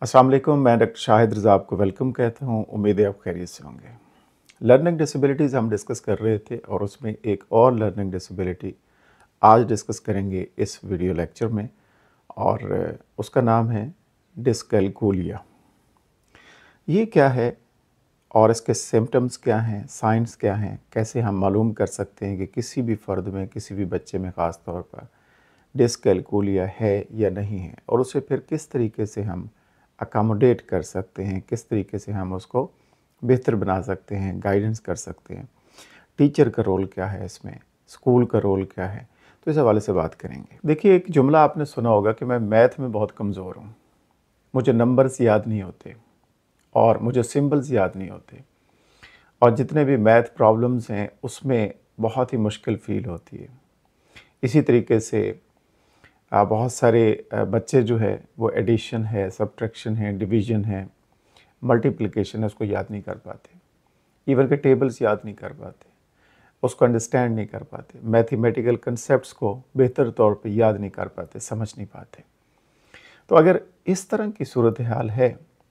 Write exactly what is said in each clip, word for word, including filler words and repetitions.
अस्सलाम वालेकुम, मैं डॉक्टर शाहिद रज़ा आपको वेलकम कहता हूँ। उम्मीद है आप खैरियत से होंगे। लर्निंग डिसेबिलिटीज़ हम डिस्कस कर रहे थे और उसमें एक और लर्निंग डिसेबिलिटी आज डिस्कस करेंगे इस वीडियो लेक्चर में, और उसका नाम है डिस्कैल्कुलिया। ये क्या है और इसके सिम्टम्स क्या हैं, साइंस क्या हैं, कैसे हम मालूम कर सकते हैं कि किसी भी फ़र्द में, किसी भी बच्चे में ख़ास तौर पर डिस्कैल्कुलिया है या नहीं है, और उसे फिर किस तरीके से हम अकोमोडेट कर सकते हैं, किस तरीके से हम उसको बेहतर बना सकते हैं, गाइडेंस कर सकते हैं। टीचर का रोल क्या है इसमें, स्कूल का रोल क्या है, तो इस हवाले से बात करेंगे। देखिए, एक जुमला आपने सुना होगा कि मैं मैथ में बहुत कमज़ोर हूँ, मुझे नंबर्स याद नहीं होते और मुझे सिंबल्स याद नहीं होते, और जितने भी मैथ प्रॉब्लम्स हैं उसमें बहुत ही मुश्किल फ़ील होती है। इसी तरीके से आ, बहुत सारे आ, बच्चे जो है वो एडिशन है, सब्ट्रैक्शन है, डिवीज़न है, मल्टीप्लिकेशन है, उसको याद नहीं कर पाते। इवन के टेबल्स याद नहीं कर पाते, उसको अंडरस्टैंड नहीं कर पाते, मैथमेटिकल कंसेप्ट्स को बेहतर तौर पे याद नहीं कर पाते, समझ नहीं पाते। तो अगर इस तरह की सूरत हाल है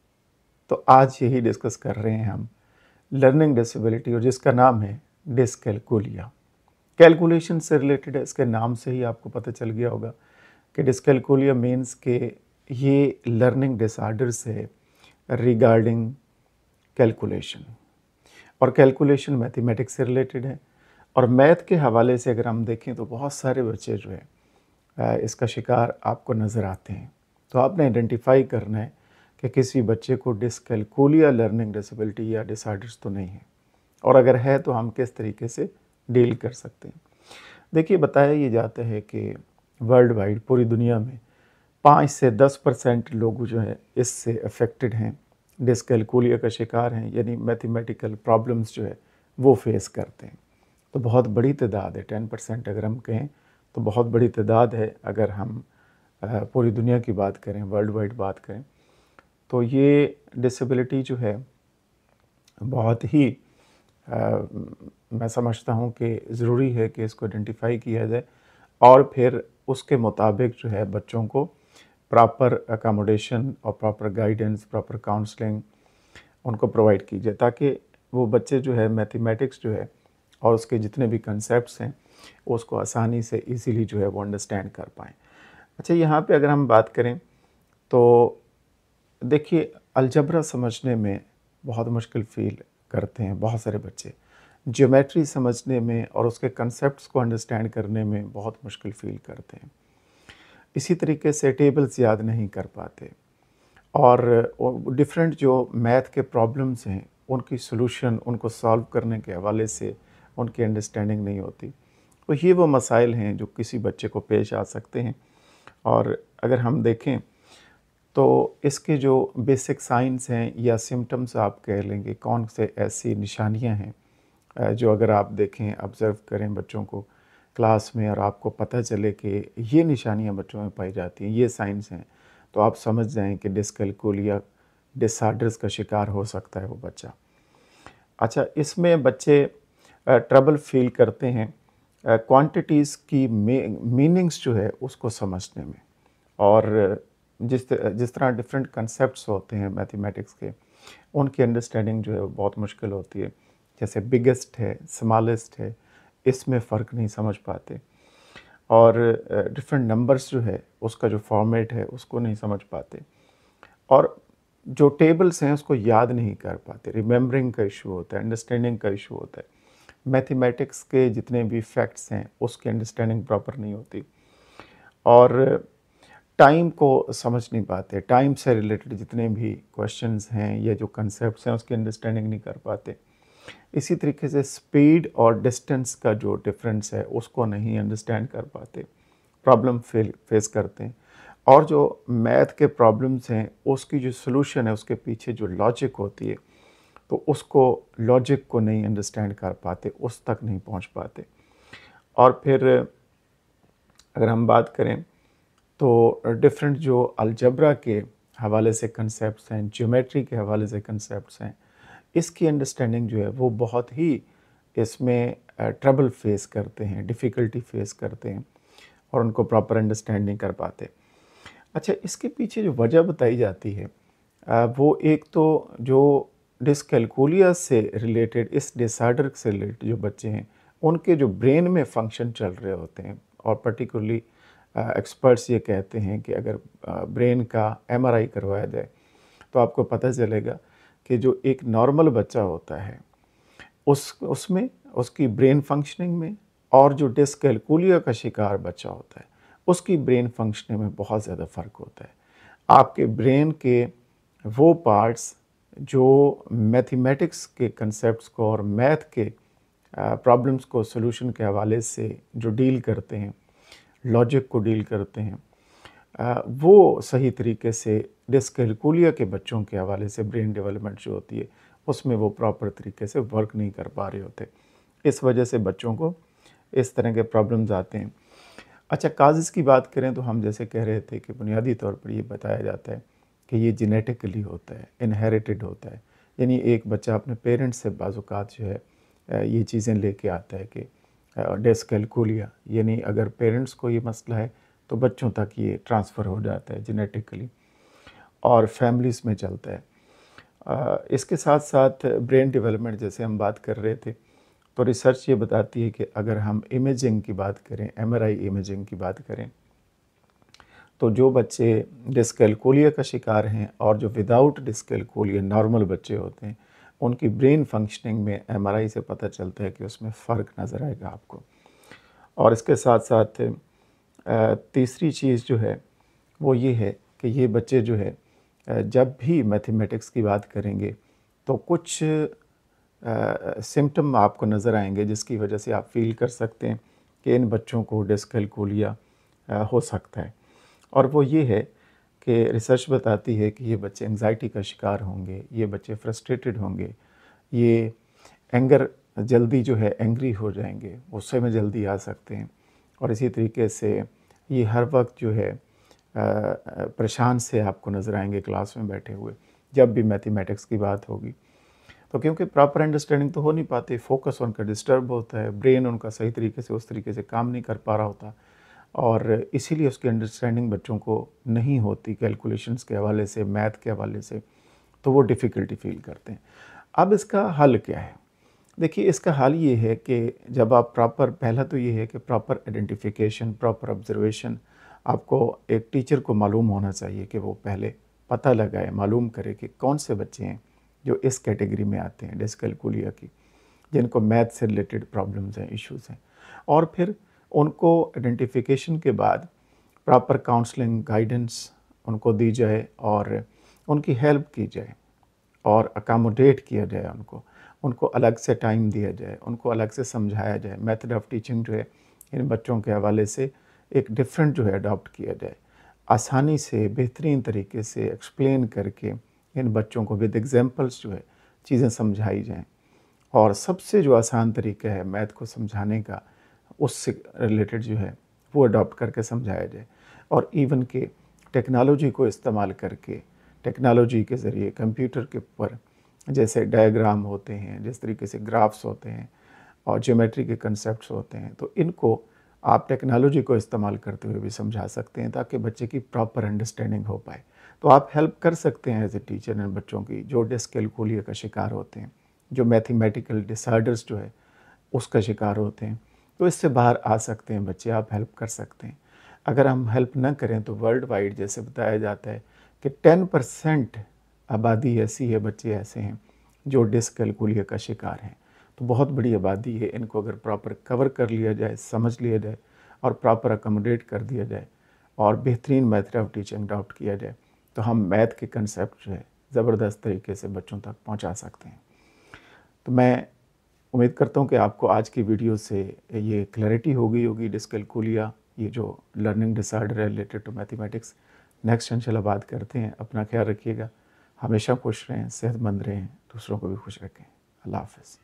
तो आज यही डिस्कस कर रहे हैं हम लर्निंग डिसेबिलिटी, और जिसका नाम है डिस्कैल्कुलिया। कैलकुलेशन से रिलेटेड है, इसके नाम से ही आपको पता चल गया होगा कि डिस्कैल्कुलिया मीन्स के ये लर्निंग डिसऑर्डर्स है रिगार्डिंग कैलकुलेशन, और कैलकुलेशन मैथमेटिक्स से रिलेटेड है। और मैथ के हवाले से अगर हम देखें तो बहुत सारे बच्चे जो है इसका शिकार आपको नज़र आते हैं। तो आपने आइडेंटिफाई करना है कि किसी बच्चे को डिस्कैल्कुलिया लर्निंग डिसेबिलिटी या डिसऑर्डर्स तो नहीं है, और अगर है तो हम किस तरीके से डील कर सकते हैं। देखिए, बताया ये जाता है कि वर्ल्ड वाइड, पूरी दुनिया में पाँच से दस परसेंट लोग जो है इससे अफेक्टेड हैं, डिस्कैल्कुलिया का शिकार हैं, यानी मैथमेटिकल प्रॉब्लम्स जो है वो फेस करते हैं। तो बहुत बड़ी तादाद है, टेन परसेंट अगर हम कहें तो बहुत बड़ी तादाद है। अगर हम पूरी दुनिया की बात करें, वर्ल्ड वाइड बात करें, तो ये डिसेबिलिटी जो है बहुत ही आ, मैं समझता हूँ कि ज़रूरी है कि इसको आइडेंटिफाई किया जाए, और फिर उसके मुताबिक जो है बच्चों को प्रॉपर अकोमोडेशन और प्रॉपर गाइडेंस, प्रॉपर काउंसलिंग उनको प्रोवाइड की जाए, ताकि वो बच्चे जो है मैथमेटिक्स जो है और उसके जितने भी कंसेप्ट्स हैं उसको आसानी से इजीली जो है वो अंडरस्टैंड कर पाएँ। अच्छा, यहाँ पे अगर हम बात करें तो देखिए, अलजबरा समझने में बहुत मुश्किल फ़ील करते हैं बहुत सारे बच्चे, ज्योमेट्री समझने में और उसके कंसेप्ट्स को अंडरस्टैंड करने में बहुत मुश्किल फ़ील करते हैं। इसी तरीके से टेबल्स याद नहीं कर पाते, और डिफरेंट जो मैथ के प्रॉब्लम्स हैं उनकी सॉल्यूशन, उनको सॉल्व करने के हवाले से उनकी अंडरस्टैंडिंग नहीं होती। तो ये वो मसाइल हैं जो किसी बच्चे को पेश आ सकते हैं। और अगर हम देखें तो इसके जो बेसिक साइंस हैं या सिम्टम्स आप कह लेंगे, कौन से ऐसी निशानियां हैं जो अगर आप देखें, ऑब्ज़र्व करें बच्चों को क्लास में, और आपको पता चले कि ये निशानियां बच्चों में पाई जाती हैं, ये साइंस हैं, तो आप समझ जाएं कि डिस्कैल्कुलिया डिसऑर्डर्स का शिकार हो सकता है वो बच्चा। अच्छा, इसमें बच्चे ट्रबल फील करते हैं क्वांटिटीज़ की मीनिंग्स जो है उसको समझने में, और जिस जिस तरह डिफरेंट कंसेप्ट्स होते हैं मैथमेटिक्स के, उनकी अंडरस्टैंडिंग जो है वो बहुत मुश्किल होती है। जैसे बिगेस्ट है, स्मॉलेस्ट है, इसमें फ़र्क नहीं समझ पाते, और डिफरेंट नंबर्स जो है उसका जो फॉर्मेट है उसको नहीं समझ पाते, और जो टेबल्स हैं उसको याद नहीं कर पाते। रिमेंबरिंग का इशू होता है, अंडरस्टैंडिंग का इशू होता है। मैथमेटिक्स के जितने भी फैक्ट्स हैं उसकी अंडरस्टैंडिंग प्रॉपर नहीं होती, और टाइम को समझ नहीं पाते। टाइम से रिलेटेड जितने भी क्वेश्चंस हैं या जो कंसेप्ट्स हैं उसकी अंडरस्टैंडिंग नहीं कर पाते। इसी तरीके से स्पीड और डिस्टेंस का जो डिफरेंस है उसको नहीं अंडरस्टैंड कर पाते, प्रॉब्लम फेस करते हैं। और जो मैथ के प्रॉब्लम्स हैं उसकी जो सॉल्यूशन है, उसके पीछे जो लॉजिक होती है, तो उसको लॉजिक को नहीं अंडरस्टैंड कर पाते, उस तक नहीं पहुंच पाते। और फिर अगर हम बात करें तो डिफरेंट जो अलजबरा के हवाले से कंसेप्ट्स हैं, ज्योमेट्री के हवाले से कंसेप्ट्स हैं, इसकी अंडरस्टैंडिंग जो है वो बहुत ही इसमें ट्रबल फेस करते हैं, डिफ़िकल्टी फेस करते हैं, और उनको प्रॉपर अंडरस्टैंड नहीं कर पाते। अच्छा, इसके पीछे जो वजह बताई जाती है अ, वो एक तो जो डिस्कैल्कुलिया से रिलेटेड, इस डिसऑर्डर से रिलेटेड जो बच्चे हैं, उनके जो ब्रेन में फंक्शन चल रहे होते हैं, और पर्टिकुलरली एक्सपर्ट्स ये कहते हैं कि अगर ब्रेन का एमआरआई करवाया जाए तो आपको पता चलेगा कि जो एक नॉर्मल बच्चा होता है उस उसमें, उसकी ब्रेन फंक्शनिंग में, और जो डिस्कैल्कुलिया का शिकार बच्चा होता है उसकी ब्रेन फंक्शनिंग में बहुत ज़्यादा फ़र्क होता है। आपके ब्रेन के वो पार्ट्स जो मैथमेटिक्स के कंसेप्ट्स को और मैथ के प्रॉब्लम्स को सॉल्यूशन के हवाले से जो डील करते हैं, लॉजिक को डील करते हैं, आ, वो सही तरीके से डिस्कैल्कुलिया के बच्चों के हवाले से ब्रेन डेवलपमेंट जो होती है उसमें वो प्रॉपर तरीके से वर्क नहीं कर पा रहे होते। इस वजह से बच्चों को इस तरह के प्रॉब्लम्स आते हैं। अच्छा, काजेज़ की बात करें तो हम जैसे कह रहे थे कि बुनियादी तौर पर ये बताया जाता है कि ये जेनेटिकली होता है, इनहेरिटेड होता है। यानी एक बच्चा अपने पेरेंट्स से बाज़-औक़ात जो है ये चीज़ें लेके आता है कि डिस्कैल्कुलिया, यानी अगर पेरेंट्स को ये मसला है तो बच्चों तक ये ट्रांसफ़र हो जाता है जेनेटिकली, और फैमिलीज़ में चलता है। आ, इसके साथ साथ ब्रेन डेवलपमेंट जैसे हम बात कर रहे थे, तो रिसर्च ये बताती है कि अगर हम इमेजिंग की बात करें, एमआरआई इमेजिंग की बात करें, तो जो बच्चे डिस्कैल्कुलिया का शिकार हैं और जो विदाउट डिस्कैल्कुलिया नॉर्मल बच्चे होते हैं, उनकी ब्रेन फंक्शनिंग में एमआरआई से पता चलता है कि उसमें फ़र्क नज़र आएगा आपको। और इसके साथ साथ तीसरी चीज़ जो है वो ये है कि ये बच्चे जो है जब भी मैथमेटिक्स की बात करेंगे तो कुछ सिम्टम आपको नज़र आएंगे जिसकी वजह से आप फील कर सकते हैं कि इन बच्चों को डिस्कैल्कुलिया हो सकता है। और वो ये है कि रिसर्च बताती है कि ये बच्चे एंग्जाइटी का शिकार होंगे, ये बच्चे फ्रस्ट्रेटेड होंगे, ये एंगर जल्दी जो है एंग्री हो जाएंगे, गुस्से में जल्दी आ सकते हैं, और इसी तरीके से ये हर वक्त जो है परेशान से आपको नज़र आएंगे क्लास में बैठे हुए जब भी मैथमेटिक्स की बात होगी। तो क्योंकि प्रॉपर अंडरस्टैंडिंग तो हो नहीं पाती, फोकस उनका डिस्टर्ब होता है, ब्रेन उनका सही तरीके से उस तरीके से काम नहीं कर पा रहा होता, और इसीलिए उसकी अंडरस्टैंडिंग बच्चों को नहीं होती कैलकुलेशंस के हवाले से, मैथ के हवाले से, तो वो डिफ़िकल्टी फील करते हैं। अब इसका हल क्या है? देखिए, इसका हल ये है कि जब आप प्रॉपर, पहला तो ये है कि प्रॉपर आइडेंटिफिकेशन, प्रॉपर ऑब्जर्वेशन, आपको एक टीचर को मालूम होना चाहिए कि वो पहले पता लगाए, मालूम करे कि कौन से बच्चे हैं जो इस कैटेगरी में आते हैं डिस्कैल्कुलिया की, जिनको मैथ से रिलेटेड प्रॉब्लम्स हैं, इश्यूज़ हैं, और फिर उनको आइडेंटिफिकेशन के बाद प्रॉपर काउंसलिंग, गाइडेंस उनको दी जाए और उनकी हेल्प की जाए और अकोमोडेट किया जाए उनको, उनको अलग से टाइम दिया जाए, उनको अलग से समझाया जाए। मेथड ऑफ टीचिंग जो है इन बच्चों के हवाले से एक डिफरेंट जो है अडॉप्ट किया जाए, आसानी से बेहतरीन तरीके से एक्सप्लेन करके इन बच्चों को विद एग्जांपल्स जो है चीज़ें समझाई जाएं, और सबसे जो आसान तरीका है मैथ को समझाने का, उससे रिलेटेड जो है वो अडॉप्ट करके समझाया जाए। और इवन के टेक्नोलॉजी को इस्तेमाल करके, टेक्नोलॉजी के ज़रिए कंप्यूटर के ऊपर जैसे डायग्राम होते हैं, जिस तरीके से ग्राफ्स होते हैं और ज्योमेट्री के कंसेप्ट्स होते हैं, तो इनको आप टेक्नोलॉजी को इस्तेमाल करते हुए भी समझा सकते हैं ताकि बच्चे की प्रॉपर अंडरस्टैंडिंग हो पाए। तो आप हेल्प कर सकते हैं एज ए टीचर इन बच्चों की जो डिस्कैल्कुलिया का शिकार होते हैं, जो मैथमेटिकल डिसऑर्डर्स जो है उसका शिकार होते हैं, तो इससे बाहर आ सकते हैं बच्चे, आप हेल्प कर सकते हैं। अगर हम हेल्प ना करें तो वर्ल्ड वाइड जैसे बताया जाता है कि टेन परसेंट आबादी ऐसी है, बच्चे ऐसे हैं जो डिस्कैल्कुलिया का शिकार हैं। तो बहुत बड़ी आबादी है, इनको अगर प्रॉपर कवर कर लिया जाए, समझ लिया जाए और प्रॉपर अकोमोडेट कर दिया जाए और बेहतरीन मेथड ऑफ टीचिंग अडॉप्ट किया जाए, तो हम मैथ के कंसेप्ट जो है ज़बरदस्त तरीके से बच्चों तक पहुंचा सकते हैं। तो मैं उम्मीद करता हूं कि आपको आज की वीडियो से ये क्लैरिटी हो गई होगी डिस्कैल्कुलिया, ये जो लर्निंग डिसऑर्डर है रिलेटेड टू मैथमेटिक्स। नेक्स्ट इंशाल्लाह बात करते हैं। अपना ख्याल रखिएगा, हमेशा खुश रहें, सेहतमंद रहें, दूसरों को भी खुश रखें। अल्लाह हाफ़िज़।